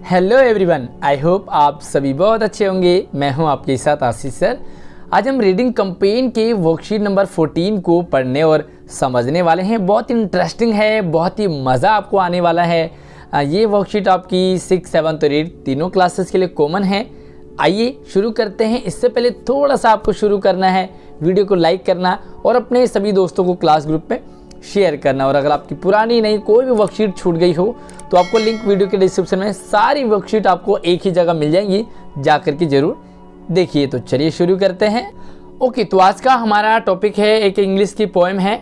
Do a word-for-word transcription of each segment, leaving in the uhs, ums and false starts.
Hello everyone, I hope आप सभी बहुत अच्छे होंगे। मैं हूं आपके साथ आशीष सर। आज हम रीडिंग कैंपेन के वर्कशीट नंबर चौदह को पढ़ने और समझने वाले हैं। बहुत इंटरेस्टिंग है, बहुत ही मज़ा आपको आने वाला है। ये वर्कशीट आपकी सिक्स सेवन्थ और एट तीनों क्लासेस के लिए कॉमन है। आइए शुरू करते हैं। इससे पहले थोड़ा सा आपको शुरू करना है, वीडियो को लाइक करना और अपने सभी दोस्तों को क्लास ग्रुप में शेयर करना। और अगर आपकी पुरानी नहीं कोई भी वर्कशीट छूट गई हो तो आपको लिंक वीडियो के डिस्क्रिप्शन में सारी वर्कशीट आपको एक ही जगह मिल जाएंगी, जा करके जरूर देखिए। तो चलिए शुरू करते हैं। ओके, तो आज का हमारा टॉपिक है, एक इंग्लिश की पोएम है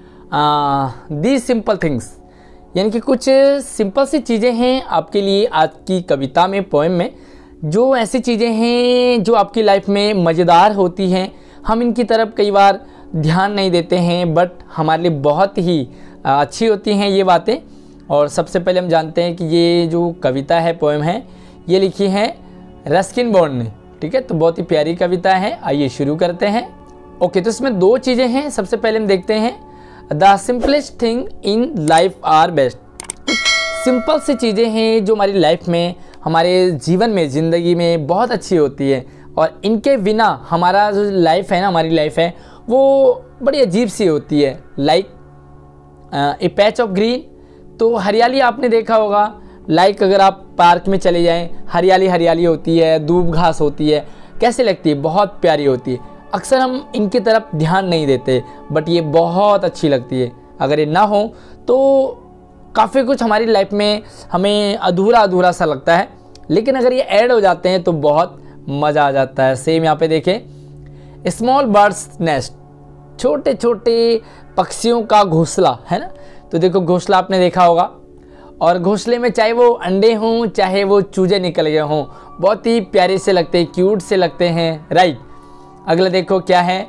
दी सिंपल थिंग्स, यानी कि कुछ सिंपल सी चीज़ें हैं आपके लिए आज की कविता में, पोएम में। जो ऐसी चीज़ें हैं जो आपकी लाइफ में मज़ेदार होती हैं, हम इनकी तरफ कई बार ध्यान नहीं देते हैं, बट हमारे लिए बहुत ही अच्छी होती हैं ये बातें। और सबसे पहले हम जानते हैं कि ये जो कविता है, पोएम है, ये लिखी है रस्किन बॉन्ड ने। ठीक है, तो बहुत ही प्यारी कविता है। आइए शुरू करते हैं। ओके, तो इसमें दो चीज़ें हैं। सबसे पहले हम देखते हैं the simplest thing in life are best. Simple सी चीज़ें हैं जो हमारी लाइफ में, हमारे जीवन में, ज़िंदगी में बहुत अच्छी होती है, और इनके बिना हमारा जो लाइफ है ना, हमारी लाइफ है वो बड़ी अजीब सी होती है। Like a patch of green, तो हरियाली आपने देखा होगा। लाइक अगर आप पार्क में चले जाएं, हरियाली हरियाली होती है, दूब घास होती है, कैसे लगती है, बहुत प्यारी होती है। अक्सर हम इनकी तरफ ध्यान नहीं देते, बट ये बहुत अच्छी लगती है। अगर ये ना हो तो काफ़ी कुछ हमारी लाइफ में हमें अधूरा अधूरा सा लगता है, लेकिन अगर ये ऐड हो जाते हैं तो बहुत मज़ा आ जाता है। सेम यहाँ पे देखें, स्मॉल बर्ड्स नेस्ट, छोटे छोटे पक्षियों का घोंसला है ना। तो देखो, घोंसला आपने देखा होगा, और घोंसले में चाहे वो अंडे हों, चाहे वो चूजे निकल गए हों, बहुत ही प्यारे से लगते हैं, क्यूट से लगते हैं, राइट। अगला देखो क्या है,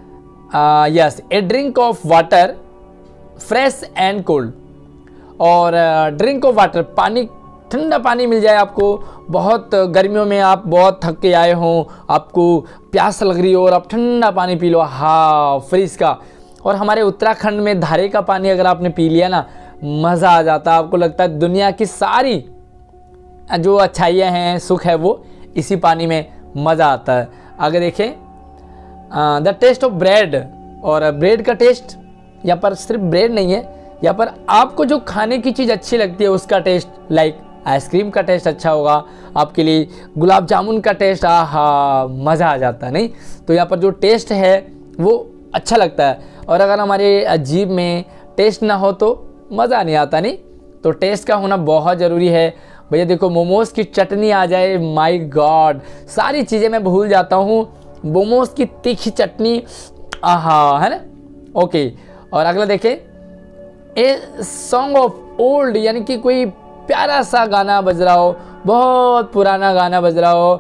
yes, a drink of water fresh and cold. और ड्रिंक ऑफ वाटर, पानी, ठंडा पानी मिल जाए आपको। बहुत गर्मियों में आप बहुत थक के आए हों, आपको प्यास लग रही हो और आप ठंडा पानी पी लो, हाँ, फ्रिज का। और हमारे उत्तराखंड में धारे का पानी अगर आपने पी लिया ना, मज़ा आ जाता है। आपको लगता है दुनिया की सारी जो अच्छाइयाँ हैं, सुख है, वो इसी पानी में मज़ा आता है। आगे देखें, द टेस्ट ऑफ ब्रेड। और ब्रेड का टेस्ट, यहाँ पर सिर्फ ब्रेड नहीं है, यहाँ पर आपको जो खाने की चीज़ अच्छी लगती है उसका टेस्ट, लाइक आइसक्रीम का टेस्ट अच्छा होगा आपके लिए, गुलाब जामुन का टेस्ट, आहा, मज़ा आ जाता है, नहीं। तो यहाँ पर जो टेस्ट है वो अच्छा लगता है। और अगर हमारे जीभ में टेस्ट ना हो तो मज़ा नहीं आता, नहीं। तो टेस्ट का होना बहुत ज़रूरी है। भैया देखो, मोमोज़ की चटनी आ जाए, माय गॉड, सारी चीज़ें मैं भूल जाता हूँ। मोमोज़ की तीखी चटनी, आहा, है ना। ओके, और अगला देखें, ए सॉन्ग ऑफ ओल्ड, यानी कि कोई प्यारा सा गाना बज रहा हो, बहुत पुराना गाना बज रहा हो,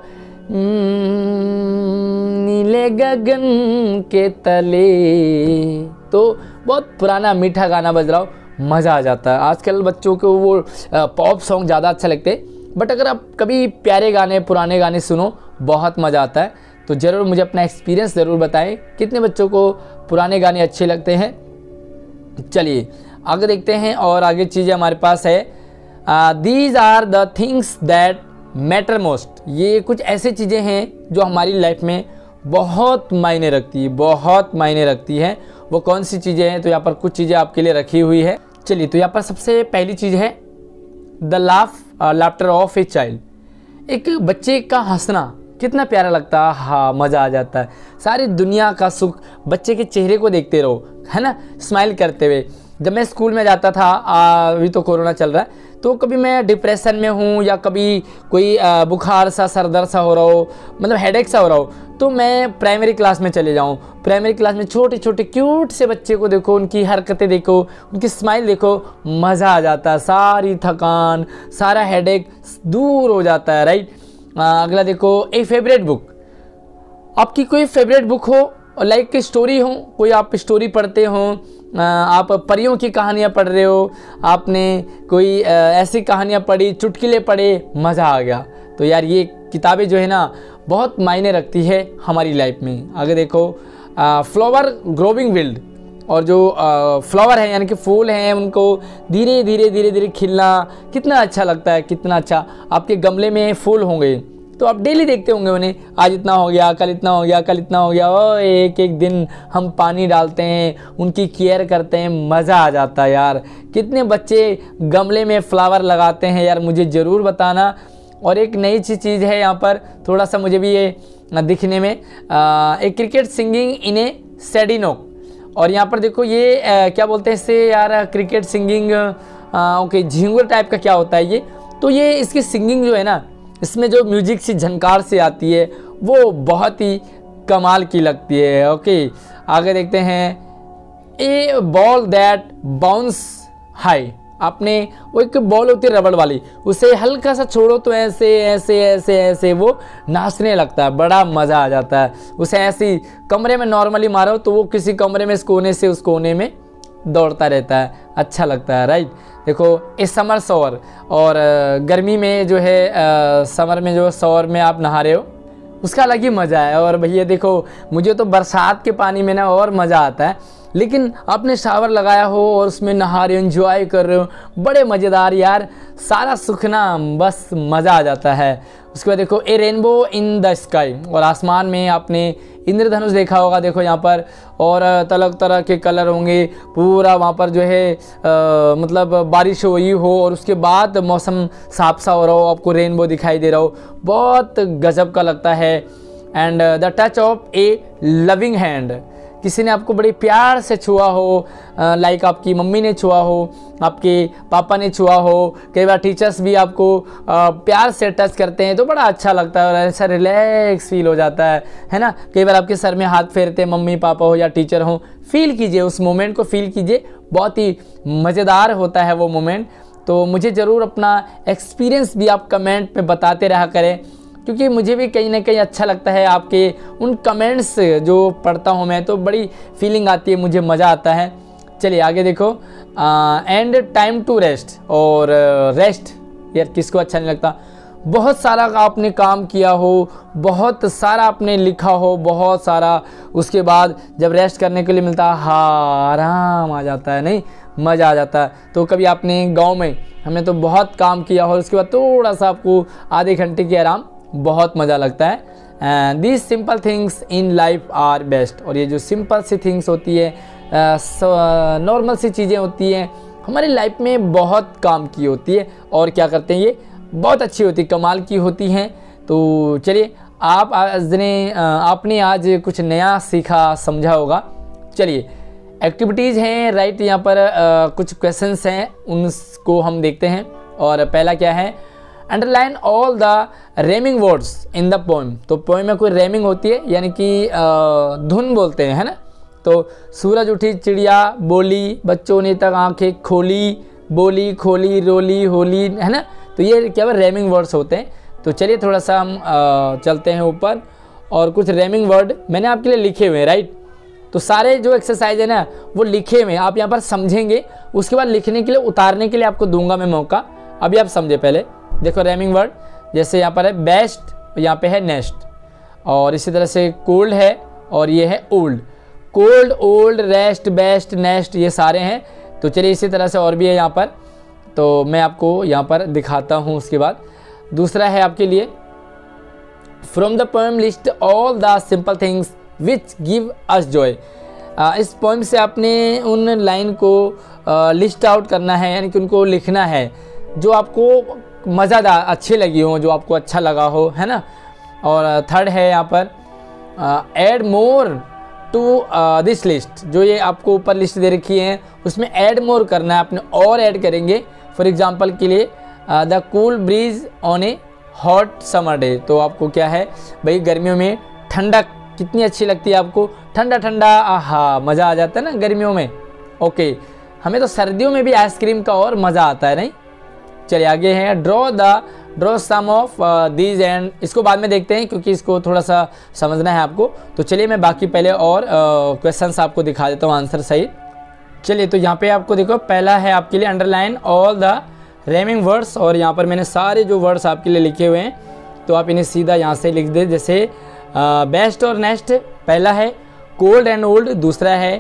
नीले गगन के तले, तो बहुत पुराना मीठा गाना बज रहा हो, मज़ा आ जाता है। आजकल बच्चों को वो पॉप सॉन्ग ज़्यादा अच्छा लगते हैं, बट अगर आप कभी प्यारे गाने, पुराने गाने सुनो, बहुत मज़ा आता है। तो ज़रूर मुझे अपना एक्सपीरियंस ज़रूर बताएं, कितने बच्चों को पुराने गाने अच्छे लगते हैं। चलिए आगे देखते हैं, और आगे चीज़ें हमारे पास है, these are the things that matter most. ये कुछ ऐसी चीज़ें हैं जो हमारी लाइफ में बहुत मायने रखती है, बहुत मायने रखती है। वो कौन सी चीज़ें हैं? तो यहाँ पर कुछ चीज़ें आपके लिए रखी हुई है। चलिए, तो यहाँ पर सबसे पहली चीज़ है the laugh laughter of a child. एक बच्चे का हंसना कितना प्यारा लगता है, हाँ, मज़ा आ जाता है। सारी दुनिया का सुख बच्चे के चेहरे को देखते रहो, है ना, स्माइल करते हुए। जब मैं स्कूल में जाता था, अभी तो कोरोना चल रहा है, तो कभी मैं डिप्रेशन में हूँ या कभी कोई बुखार सा, सर दर्द सा हो रहा हो, मतलब हेडेक सा हो रहा हो, तो मैं प्राइमरी क्लास में चले जाऊँ। प्राइमरी क्लास में छोटे छोटे क्यूट से बच्चे को देखो, उनकी हरकतें देखो, उनकी स्माइल देखो, मज़ा आ जाता है। सारी थकान, सारा हेडेक दूर हो जाता है, राइट। अगला देखो, ए फेवरेट बुक। आपकी कोई फेवरेट बुक हो, लाइक की स्टोरी हो, कोई आप स्टोरी पढ़ते हो, आप परियों की कहानियाँ पढ़ रहे हो, आपने कोई ऐसी कहानियाँ पढ़ी, चुटकुले पढ़े, मज़ा आ गया। तो यार ये किताबें जो है ना, बहुत मायने रखती है हमारी लाइफ में। आगे देखो, फ्लावर ग्रोविंग विल्ड, और जो फ्लावर है यानी कि फूल हैं उनको धीरे धीरे धीरे धीरे खिलना कितना अच्छा लगता है, कितना अच्छा। आपके गमले में फूल होंगे तो आप डेली देखते होंगे उन्हें, आज इतना हो गया, कल इतना हो गया, कल इतना हो गया, और एक एक दिन हम पानी डालते हैं, उनकी केयर करते हैं, मज़ा आ जाता है यार। कितने बच्चे गमले में फ्लावर लगाते हैं यार, मुझे ज़रूर बताना। और एक नई सी चीज़ है यहाँ पर, थोड़ा सा मुझे भी ये दिखने में आ, एक क्रिकेट सिंगिंग इन ए सेडिनोक। और यहाँ पर देखो ये आ, क्या बोलते हैं इससे यार, क्रिकेट सिंगिंग, ओके झिंगुर टाइप का क्या होता है ये। तो ये इसकी सिंगिंग जो है ना, इसमें जो म्यूजिक सी झनकार से आती है वो बहुत ही कमाल की लगती है। ओके आगे देखते हैं, a ball that bounce high. आपने वो एक बॉल होती है रबड़ वाली, उसे हल्का सा छोड़ो तो ऐसे ऐसे ऐसे ऐसे वो नाचने लगता है, बड़ा मज़ा आ जाता है। उसे ऐसी कमरे में नॉर्मली मारो तो वो किसी कमरे में इस कोने से उस कोने में दौड़ता रहता है, अच्छा लगता है राइट। देखो इस समर शॉवर, और गर्मी में जो है समर में जो शॉवर में आप नहा रहे हो उसका अलग ही मज़ा है। और भैया देखो मुझे तो बरसात के पानी में ना और मज़ा आता है, लेकिन आपने शावर लगाया हो और उसमें नहा रहे हो, एंजॉय कर रहे हो, बड़े मज़ेदार यार, सारा सुखना बस मज़ा आ जाता है। उसके बाद देखो a rainbow in the sky, और आसमान में आपने इंद्रधनुष देखा होगा, देखो यहाँ पर, और अलग तरह के कलर होंगे, पूरा वहाँ पर जो है आ, मतलब बारिश हुई हो और उसके बाद मौसम साफ सा हो रहा हो, आपको रेनबो दिखाई दे रहा हो, बहुत गजब का लगता है। And the touch of a loving hand, किसी ने आपको बड़े प्यार से छुआ हो, लाइक आपकी मम्मी ने छुआ हो, आपके पापा ने छुआ हो, कई बार टीचर्स भी आपको प्यार से टच करते हैं तो बड़ा अच्छा लगता है और ऐसा रिलैक्स फील हो जाता है, है ना। कई बार आपके सर में हाथ फेरते हैं मम्मी पापा हो या टीचर हो, फील कीजिए उस मोमेंट को, फील कीजिए, बहुत ही मज़ेदार होता है वो मोमेंट। तो मुझे ज़रूर अपना एक्सपीरियंस भी आप कमेंट में बताते रहा करें, क्योंकि मुझे भी कहीं ना कहीं अच्छा लगता है आपके उन कमेंट्स जो पढ़ता हूँ मैं, तो बड़ी फीलिंग आती है, मुझे मज़ा आता है। चलिए आगे देखो, एंड टाइम टू रेस्ट, और रेस्ट uh, यार किसको अच्छा नहीं लगता। बहुत सारा आपने काम किया हो, बहुत सारा आपने लिखा हो, बहुत सारा, उसके बाद जब रेस्ट करने के लिए मिलता है, हाँ आराम आ जाता है, नहीं मज़ा आ जाता है। तो कभी आपने गाँव में, हमने तो बहुत काम किया हो, उसके बाद थोड़ा सा आपको आधे घंटे की आराम, बहुत मज़ा लगता है। And these simple things in life are best, और ये जो सिंपल सी थिंग्स होती है, नॉर्मल सी चीज़ें होती हैं, हमारी लाइफ में बहुत काम की होती है, और क्या करते हैं ये बहुत अच्छी होती, कमाल की होती हैं। तो चलिए आप आज ने आपने आज कुछ नया सीखा समझा होगा। चलिए एक्टिविटीज़ हैं राइट, यहाँ पर आ, कुछ क्वेश्चंस हैं, उनको हम देखते हैं। और पहला क्या है, underline all the rhyming words in the poem. तो पोएम में कोई रेमिंग होती है, यानी कि धुन बोलते हैं, है ना। तो सूरज उठी चिड़िया बोली, बच्चों ने तक आंखें खोली, बोली खोली रोली होली, है ना। तो ये क्या है, रेमिंग वर्ड्स होते हैं। तो चलिए थोड़ा सा हम आ, चलते हैं ऊपर, और कुछ रेमिंग वर्ड मैंने आपके लिए लिखे हुए हैं राइट। तो सारे जो एक्सरसाइज है ना वो लिखे हुए हैं, आप यहाँ पर समझेंगे, उसके बाद लिखने के लिए, उतारने के लिए आपको दूंगा मैं मौका। अभी आप समझे पहले, देखो रेमिंग वर्ड, जैसे यहाँ पर है बेस्ट, यहाँ पे है नेस्ट, और इसी तरह से कोल्ड है, और ये है old, cold old rest best nest, ये सारे हैं। तो चलिए इसी तरह से और भी है यहाँ पर, तो मैं आपको यहाँ पर दिखाता हूँ। उसके बाद दूसरा है आपके लिए, from the poem list all the simple things which give us joy. इस पोएम से आपने उन लाइन को लिस्ट आउट करना है, यानी कि उनको लिखना है जो आपको मज़ेदार अच्छी लगी हो, जो आपको अच्छा लगा हो, है ना। और थर्ड है यहाँ पर, add more to this list, जो ये आपको ऊपर लिस्ट दे रखी है उसमें ऐड मोर करना है, आपने और ऐड करेंगे। फॉर एग्जांपल के लिए the cool breeze on a hot summer day, तो आपको क्या है भाई, गर्मियों में ठंडक कितनी अच्छी लगती है आपको, ठंडा ठंडा, आहा मज़ा आ जाता है ना गर्मियों में। ओके, हमें तो सर्दियों में भी आइसक्रीम का और मज़ा आता है, नहीं। चलिए आगे है, draw the draw some of these and, इसको बाद में देखते हैं क्योंकि इसको थोड़ा सा समझना है आपको। तो चलिए मैं बाकी पहले और क्वेश्चंस uh, आपको दिखा देता हूँ आंसर सही। चलिए तो यहाँ पे आपको देखो, पहला है आपके लिए underline all the rhyming words, और यहाँ पर मैंने सारे जो वर्ड्स आपके लिए लिखे हुए हैं तो आप इन्हें सीधा यहाँ से लिख दे। जैसे बेस्ट uh, और नेस्ट पहला है, कोल्ड एंड ओल्ड दूसरा है,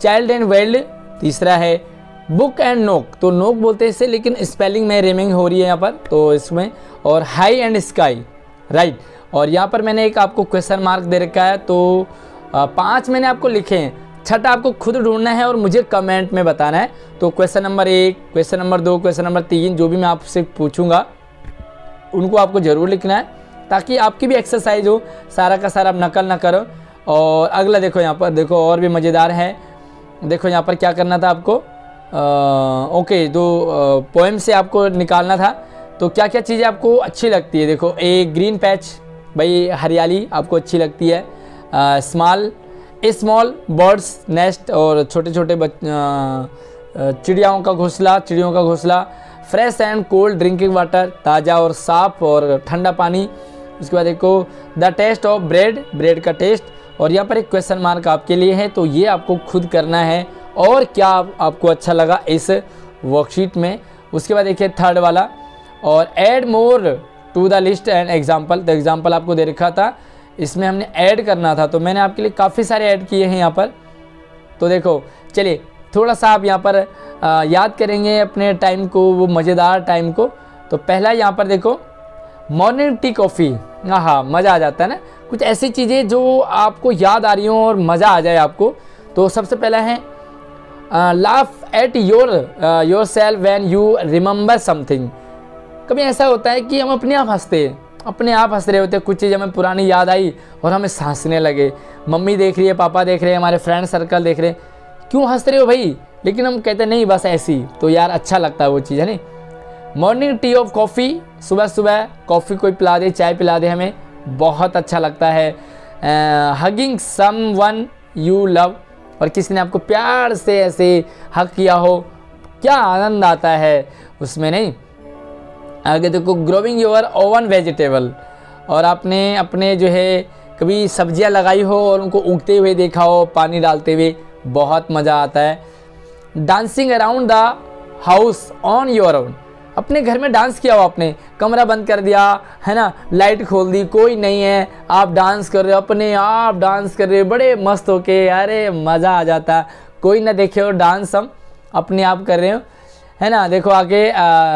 चाइल्ड एंड वेल्ड तीसरा है, बुक एंड नोक, तो नोक बोलते हैं इसे लेकिन स्पेलिंग में रेमिंग हो रही है यहाँ पर तो इसमें, और हाई एंड स्काई, राइट। और यहाँ पर मैंने एक आपको क्वेश्चन मार्क दे रखा है, तो पांच मैंने आपको लिखे हैं, छठा आपको खुद ढूंढना है और मुझे कमेंट में बताना है। तो क्वेश्चन नंबर एक, क्वेश्चन नंबर दो, क्वेश्चन नंबर तीन, जो भी मैं आपसे पूछूंगा उनको आपको ज़रूर लिखना है ताकि आपकी भी एक्सरसाइज हो, सारा का सारा आप नकल ना करो। और अगला देखो यहाँ पर, देखो और भी मज़ेदार है, देखो यहाँ पर क्या करना था आपको, आ, ओके दो पोएम से आपको निकालना था। तो क्या क्या चीज़ें आपको अच्छी लगती है, देखो ए ग्रीन पैच, भाई हरियाली आपको अच्छी लगती है, स्मॉल स्मॉल बर्ड्स नेस्ट, और छोटे छोटे चिड़ियाओं का घोंसला, चिड़ियों का घोंसला, fresh and cold drinking water, ताज़ा और साफ और ठंडा पानी। उसके बाद देखो the taste of bread, bread का टेस्ट। और यहाँ पर एक क्वेश्चन मार्क आपके लिए है, तो ये आपको खुद करना है और क्या आप, आपको अच्छा लगा इस वर्कशीट में। उसके बाद देखिए थर्ड वाला, और add more to the list and example, तो एग्जाम्पल आपको दे रखा था, इसमें हमने ऐड करना था, तो मैंने आपके लिए काफ़ी सारे ऐड किए हैं यहाँ पर। तो देखो चलिए थोड़ा सा आप यहाँ पर आ, याद करेंगे अपने टाइम को, वो मज़ेदार टाइम को। तो पहला यहाँ पर देखो मॉर्निंग टी कॉफ़ी, हाँ हाँ मज़ा आ जाता है ना, कुछ ऐसी चीज़ें जो आपको याद आ रही हों और मज़ा आ जाए आपको। तो सबसे पहला है laugh at your yourself when you remember something. कभी ऐसा होता है कि हम अपने आप हंसते हैं, अपने आप हंस रहे होते हैं, कुछ चीज़ हमें पुरानी याद आई और हमें हंसने लगे, मम्मी देख रही है, पापा देख रहे हैं, हमारे फ्रेंड सर्कल देख रहे हैं, क्यों हंस रहे हो भाई, लेकिन हम कहते नहीं बस ऐसी, तो यार अच्छा लगता है वो चीज़, है नहीं। मॉर्निंग टी ऑफ कॉफ़ी, सुबह सुबह कॉफ़ी कोई पिला दे, चाय पिला दे, हमें बहुत अच्छा लगता है। Hugging someone you love, और किसी ने आपको प्यार से ऐसे हग किया हो, क्या आनंद आता है उसमें, नहीं। आगे देखो ग्रोविंग योर ओवन वेजिटेबल, और आपने अपने जो है कभी सब्जियां लगाई हो और उनको उगते हुए देखा हो, पानी डालते हुए, बहुत मज़ा आता है। Dancing around the house on your own, अपने घर में डांस किया हो आपने, कमरा बंद कर दिया है ना, लाइट खोल दी, कोई नहीं है, आप डांस कर रहे हो, अपने आप डांस कर रहे हो बड़े मस्त होके, अरे मज़ा आ जाता, कोई ना देखे हो डांस, हम अपने आप कर रहे हो, है ना। देखो आगे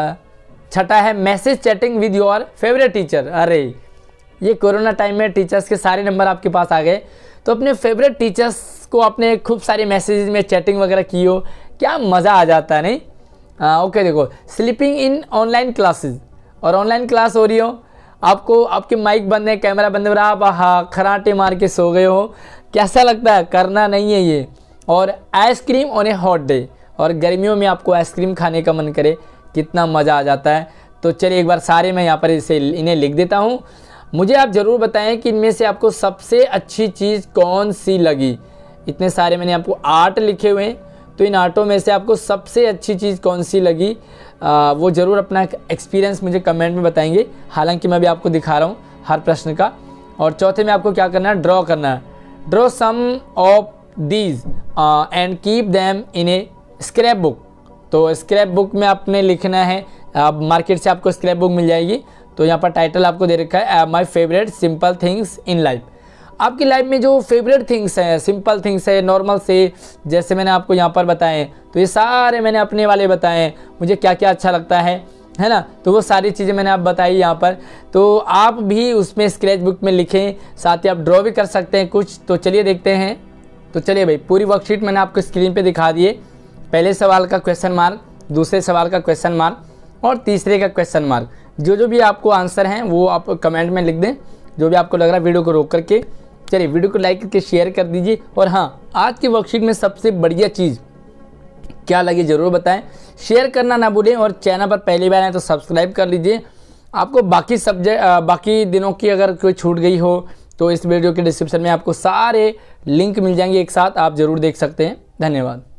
छठा है message chatting with your favourite teacher. अरे ये कोरोना टाइम में टीचर्स के सारे नंबर आपके पास आ गए, तो अपने फेवरेट टीचर्स को आपने खूब सारे मैसेज में चैटिंग वगैरह की हो, क्या मज़ा आ जाता है, नहीं। आ, ओके देखो स्लीपिंग इन ऑनलाइन क्लासेस, और ऑनलाइन क्लास हो रही हो, आपको आपके माइक बंद है, कैमरा बंद है, आप हाँ खराटे मार के सो गए हो, कैसा लगता है, करना नहीं है ये। और ice cream on a hot day, और गर्मियों में आपको आइसक्रीम खाने का मन करे, कितना मज़ा आ जाता है। तो चलिए एक बार सारे मैं यहाँ पर इसे इन्हें लिख देता हूँ, मुझे आप ज़रूर बताएं कि इनमें से आपको सबसे अच्छी चीज़ कौन सी लगी। इतने सारे मैंने आपको आर्ट लिखे हुए हैं, तो इन आर्टों में से आपको सबसे अच्छी चीज़ कौन सी लगी, आ, वो ज़रूर अपना एक्सपीरियंस मुझे कमेंट में बताएंगे। हालांकि मैं भी आपको दिखा रहा हूँ हर प्रश्न का। और चौथे में आपको क्या करना है, ड्रॉ करना है, draw some of these and keep them in a scrapbook. तो स्क्रैप बुक में आपने लिखना है, आप मार्केट से आपको स्क्रैप बुक मिल जाएगी। तो यहाँ पर टाइटल आपको दे रखा है my favourite simple things in life. आपकी लाइफ में जो फेवरेट थिंग्स हैं, सिंपल थिंग्स है, नॉर्मल से, जैसे मैंने आपको यहाँ पर बताए, तो ये सारे मैंने अपने वाले बताए, मुझे क्या क्या अच्छा लगता है है ना, तो वो सारी चीज़ें मैंने आप बताई यहाँ पर। तो आप भी उसमें स्क्रैच बुक में लिखें, साथ ही आप ड्रॉ भी कर सकते हैं कुछ। तो चलिए देखते हैं। तो चलिए भाई पूरी वर्कशीट मैंने आपको स्क्रीन पे दिखा दिए। पहले सवाल का क्वेश्चन मार्क, दूसरे सवाल का क्वेश्चन मार्क और तीसरे का क्वेश्चन मार्क। जो जो भी आपको आंसर हैं वो आप कमेंट में लिख दें, जो भी आपको लग रहा है, वीडियो को रोक करके। चलिए वीडियो को लाइक करके शेयर कर दीजिए। और हाँ, आज की वर्कशीट में सबसे बढ़िया चीज़ क्या लगी ज़रूर बताएं, शेयर करना ना भूलें, और चैनल पर पहली बार आए तो सब्सक्राइब कर लीजिए। आपको बाकी सब्जेक्ट बाकी दिनों की अगर कोई छूट गई हो तो इस वीडियो के डिस्क्रिप्शन में आपको सारे लिंक मिल जाएंगे एक साथ, आप ज़रूर देख सकते हैं। धन्यवाद।